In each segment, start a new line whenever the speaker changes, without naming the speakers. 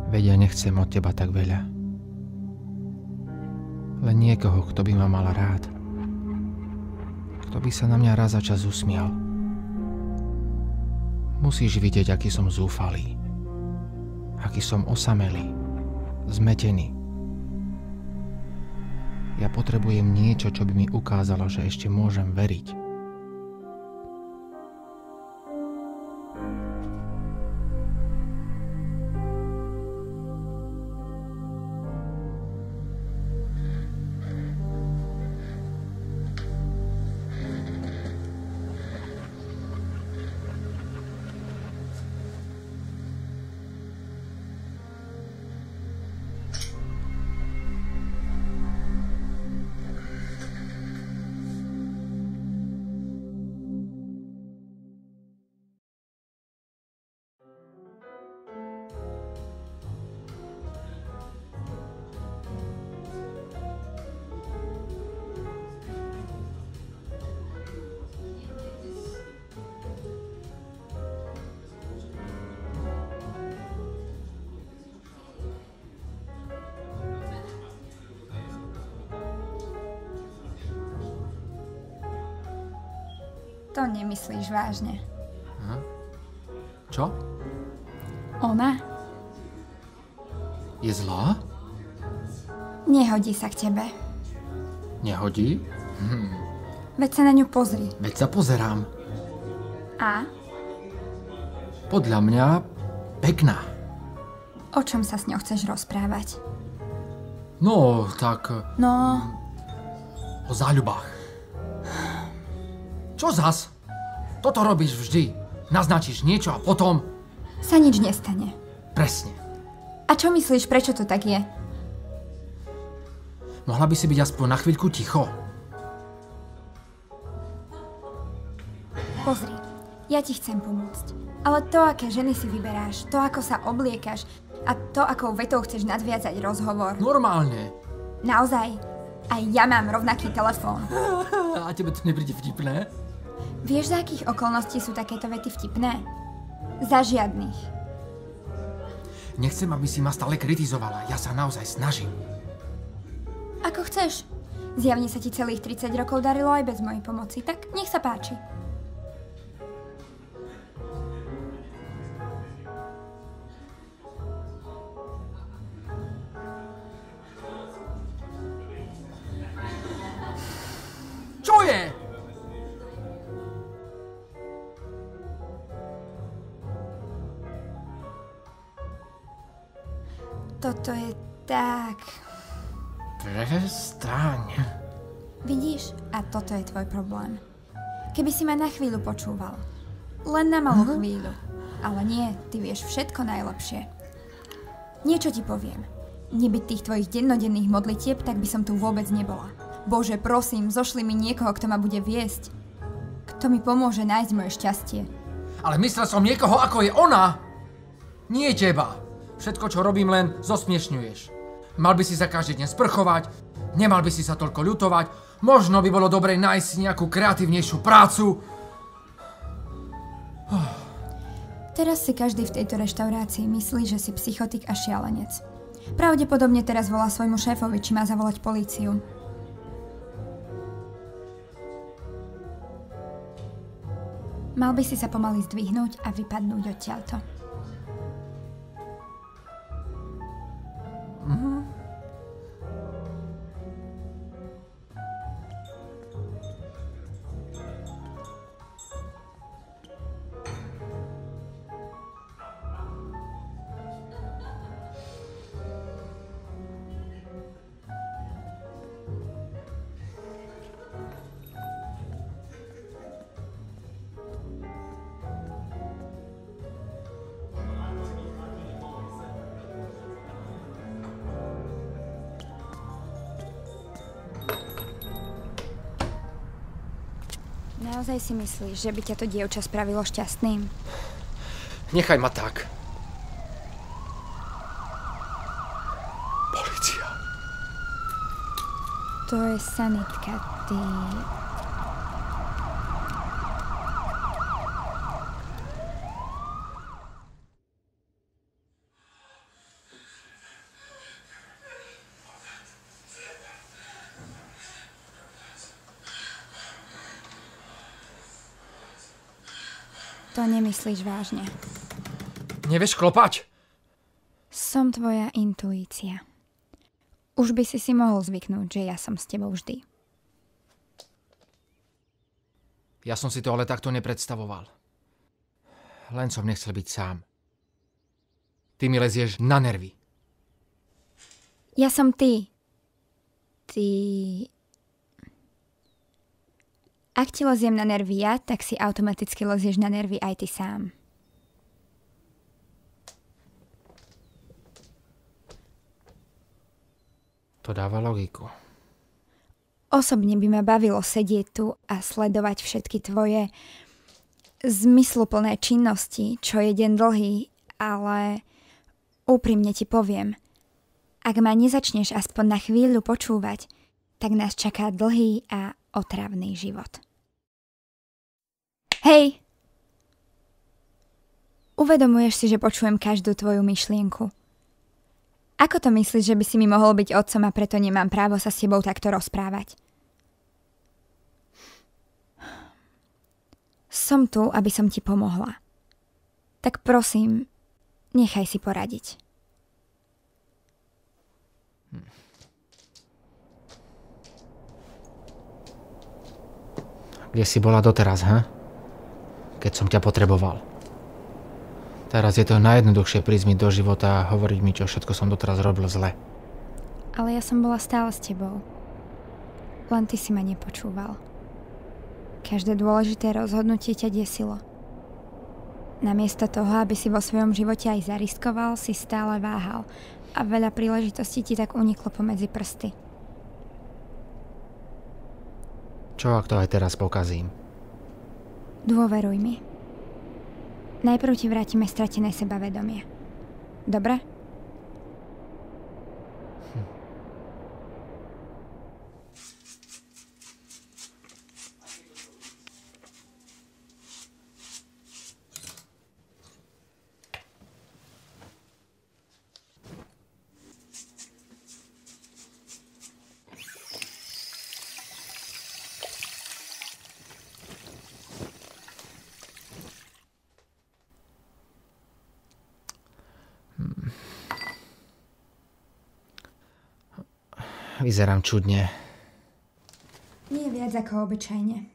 Veď ja nechcem od teba tak veľa. Len niekoho, kto by ma mal rád. Kto by sa na mňa raz za čas usmial. Musíš vidieť, aký som zúfalý. Aký som osamelý. Zmetený. Ja potrebujem niečo, čo by mi ukázalo, že ešte môžem veriť.
To nemyslíš vážne.
Čo?
Ona?
Je zlá?
Nehodí sa k tebe.
Nehodí?
Veď sa na ňu pozri.
Veď sa pozerám.
A?
Podľa mňa pekná.
O čom sa s ňou chceš rozprávať?
No, tak...
No...
O záľubách. Čo zas? Toto robíš vždy. Naznačíš niečo a potom...
Sa nič nestane.
Presne.
A čo myslíš, prečo to tak je?
Mohla by si byť aspoň na chvíľku ticho.
Pozri, ja ti chcem pomôcť. Ale to, aké ženy si vyberáš, to, ako sa obliekaš a to, akou vetou chceš nadviazať rozhovor.
Normálne.
Naozaj, aj ja mám rovnaký telefón.
A tebe to nepríde vtipné?
Vieš, za akých okolností sú takéto vety vtipné? Za žiadnych.
Nechcem, aby si ma stále kritizovala. Ja sa naozaj snažím.
Ako chceš. Zjavne sa ti celých 30 rokov darilo aj bez mojej pomoci, tak nech sa páči.
Čo je?
Toto je tak...
Prestaň.
Vidíš? A toto je tvoj problém. Keby si ma na chvíľu počúval. Len na malú chvíľu. Ale nie, ty vieš všetko najlepšie. Niečo ti poviem. Nebyť tých tvojich dennodenných modlitieb, tak by som tu vôbec nebola. Bože, prosím, zošli mi niekoho, kto ma bude viesť. Kto mi pomôže nájsť moje šťastie.
Ale myslel som niekoho, ako je ona. Nie teba. Všetko, čo robím, len zosmiešňuješ. Mal by si sa každý deň sprchovať, nemal by si sa toľko ľutovať, možno by bolo dobre nájsť si nejakú kreatívnejšiu prácu.
Teraz si každý v tejto reštaurácii myslí, že si psychotik a šialenec. Pravdepodobne teraz volá svojmu šéfovi, či má zavolať políciu. Mal by si sa pomaly zdvihnúť a vypadnúť odtiaľto. Naozaj si myslíš, že by ťa to dievča spravilo šťastným?
Nechaj ma tak. Polícia.
To je sanitka, ty... To nemyslíš vážne.
Nevieš klopať?
Som tvoja intuícia. Už by si mohol zvyknúť, že ja som s tebou vždy.
Ja som si to ale takto nepredstavoval. Len som nechcel byť sám. Ty mi lezieš na nervy.
Ja som ty. Ak ti leziem na nervy ja, tak si automaticky lezieš na nervy aj ty sám.
To dáva logiku.
Osobne by ma bavilo sedieť tu a sledovať všetky tvoje zmysluplné činnosti, čo je deň dlhý, ale úprimne ti poviem, ak ma nezačneš aspoň na chvíľu počúvať, tak nás čaká dlhý a otravný život. Hej! Uvedomuješ si, že počujem každú tvoju myšlienku. Ako to myslíš, že by si mi mohol byť otcom a preto nemám právo sa s tebou takto rozprávať? Som tu, aby som ti pomohla. Tak prosím, nechaj si poradiť.
Kde si bola doteraz, keď som ťa potreboval? Teraz je to najjednoduchšie prísť mi do života a hovoriť mi, čo všetko som doteraz robil zle.
Ale ja som bola stále s tebou. Len ty si ma nepočúval. Každé dôležité rozhodnutie ťa desilo. Namiesto toho, aby si vo svojom živote aj zariskoval, si stále váhal a veľa príležitostí ti tak uniklo pomedzi prsty.
Čo ak to aj teraz pokazím?
Dôveruj mi. Najprv ti vrátime stratené sebavedomie. Dobre?
Vyzerám čudne.
Nie viac ako obyčajne.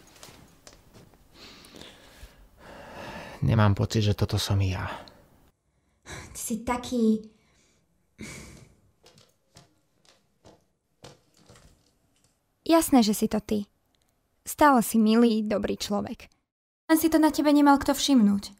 Nemám pocit, že toto som ja.
Ty si taký... Jasné, že si to ty. Stále si milý, dobrý človek. Len si to na tebe nemal kto všimnúť.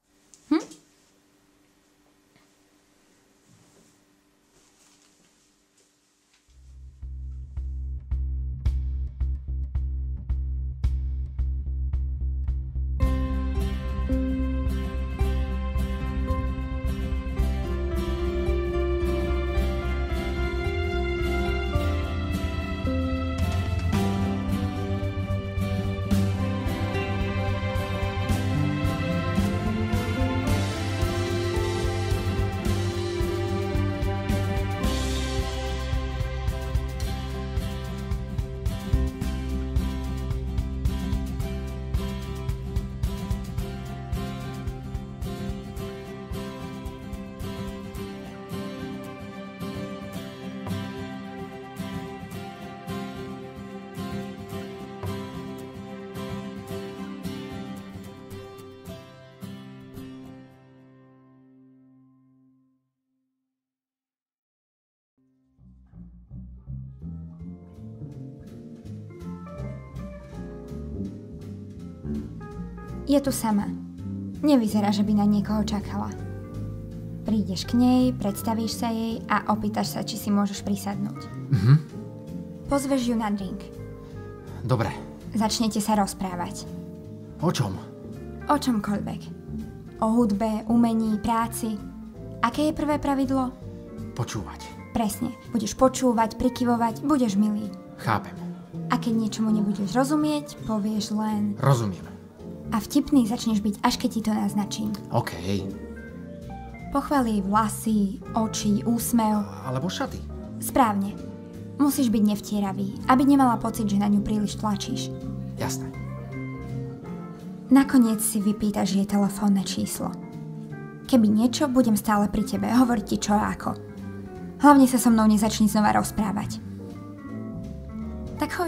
Je tu sama. Nevyzerá, že by na niekoho čakala. Prídeš k nej, predstavíš sa jej a opýtaš sa, či si môžeš prisadnúť. Pozveš ju na drink.
Dobre.
Začnete sa rozprávať.
O čom?
O čomkoľvek. O hudbe, umení, práci. Aké je prvé pravidlo?
Počúvať.
Presne. Budeš počúvať, prikyvovať, budeš milý.
Chápem.
A keď niečomu nebudeš rozumieť, povieš len...
Rozumiem.
A vtipný začneš byť, až keď ti to naznačím.
OK.
Pochvál jej vlasy, oči, úsmev.
Alebo šaty.
Správne. Musíš byť nevtieravý, aby nemala pocit, že na ňu príliš tlačíš.
Jasné.
Nakoniec si vypýtaš jej telefónne číslo. Keby niečo, budem stále pri tebe, hovoriť ti čo a ako. Hlavne sa so mnou nezačni znova rozprávať. Tak choď.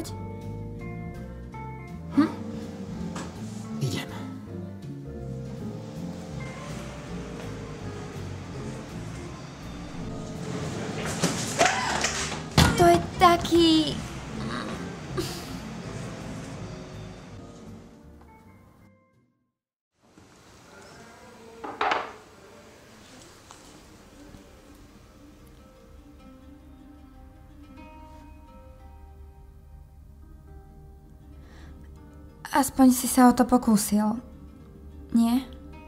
Idem.
To je taký... Aspoň si sa o to pokúsil. Nie?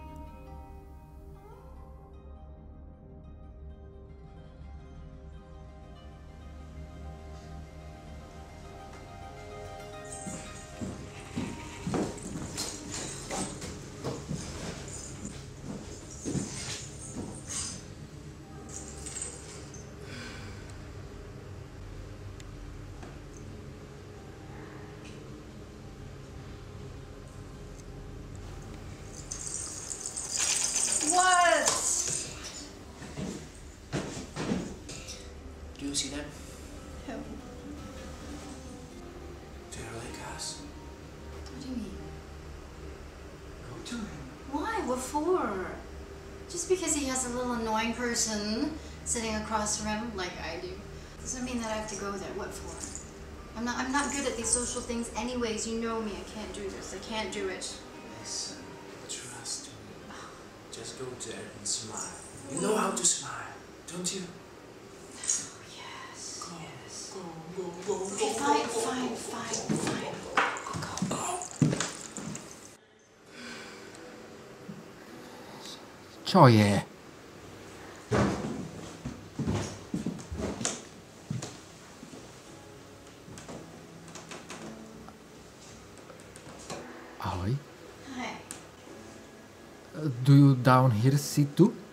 What? Do you see them?
Who?
They're like us.
What do you mean?
Go to him.
Why? What for? Just because he has a little annoying person sitting across from him, like I do, doesn't mean that I have to go there. What for? I'm not good at these social things anyways. You know me. I can't do this. I can't do it.
Listen, trust me. Just go there and smile. You know how to smile, don't you?
Yes.
Go,
Yes.
go, go, go,
Okay,
go,
fine,
go,
fine,
go,
fine,
go,
fine.
go, go.
Čo je? Ahoj.
Hi.
Do you down here sit too?